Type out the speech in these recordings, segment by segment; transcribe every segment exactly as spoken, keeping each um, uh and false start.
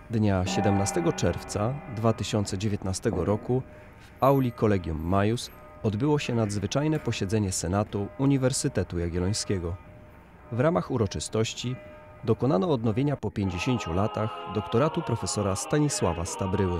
Dnia siedemnastego czerwca dwa tysiące dziewiętnastego roku w auli Collegium Maius odbyło się nadzwyczajne posiedzenie Senatu Uniwersytetu Jagiellońskiego. W ramach uroczystości dokonano odnowienia po pięćdziesięciu latach doktoratu profesora Stanisława Stabryły.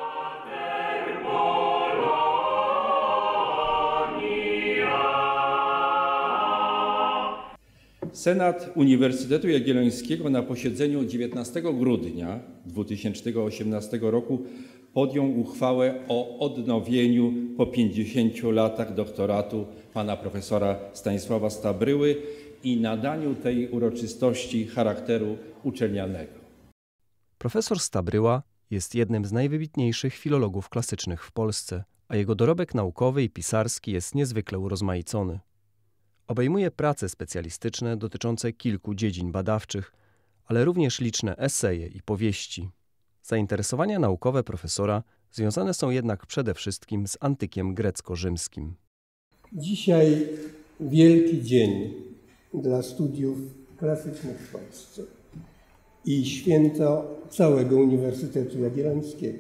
Senat Uniwersytetu Jagiellońskiego na posiedzeniu dziewiętnastego grudnia dwa tysiące osiemnastego roku podjął uchwałę o odnowieniu po pięćdziesięciu latach doktoratu pana profesora Stanisława Stabryły i nadaniu tej uroczystości charakteru uczelnianego. Profesor Stabryła jest jednym z najwybitniejszych filologów klasycznych w Polsce, a jego dorobek naukowy i pisarski jest niezwykle urozmaicony. Obejmuje prace specjalistyczne dotyczące kilku dziedzin badawczych, ale również liczne eseje i powieści. Zainteresowania naukowe profesora związane są jednak przede wszystkim z antykiem grecko-rzymskim. Dzisiaj wielki dzień dla studiów klasycznych w Polsce i święto całego Uniwersytetu Jagiellońskiego.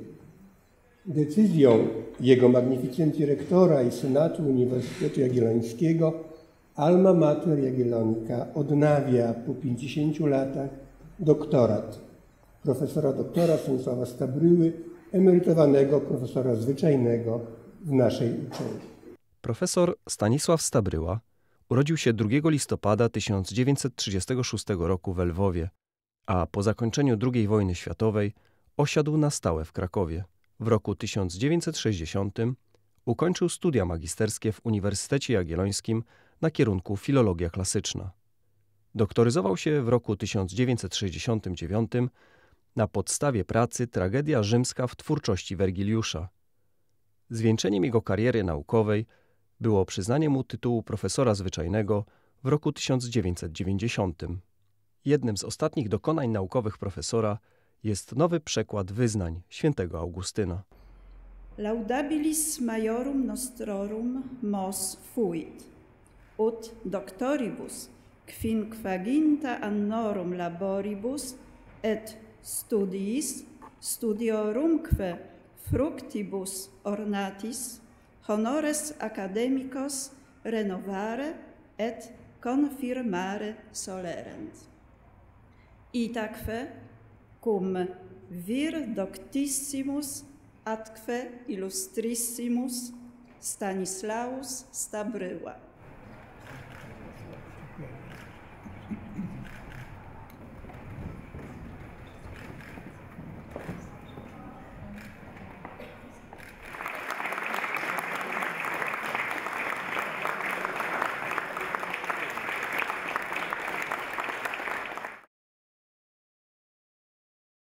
Decyzją jego magnificencji rektora i Senatu Uniwersytetu Jagiellońskiego Alma Mater Jagiellonika odnawia po pięćdziesięciu latach doktorat profesora doktora Stanisława Stabryły, emerytowanego profesora zwyczajnego w naszej uczelni. Profesor Stanisław Stabryła urodził się drugiego listopada tysiąc dziewięćset trzydziestego szóstego roku w Lwowie, a po zakończeniu drugiej wojny światowej osiadł na stałe w Krakowie. W roku tysiąc dziewięćset sześćdziesiątym ukończył studia magisterskie w Uniwersytecie Jagiellońskim na kierunku filologia klasyczna. Doktoryzował się w roku tysiąc dziewięćset sześćdziesiątym dziewiątym na podstawie pracy Tragedia rzymska w twórczości Wergiliusza. Zwieńczeniem jego kariery naukowej było przyznanie mu tytułu profesora zwyczajnego w roku tysiąc dziewięćset dziewięćdziesiątym. Jednym z ostatnich dokonań naukowych profesora jest nowy przekład wyznań świętego Augustyna. Laudabilis majorum nostrorum mos fuit, ut doctoribus quinquaginta annorum laboribus et studiis studiorumque fructibus ornatis honores academicos renovare et confirmare solerent. Itaque cum vir doctissimus atque illustrissimus Stanislaus Stabryła.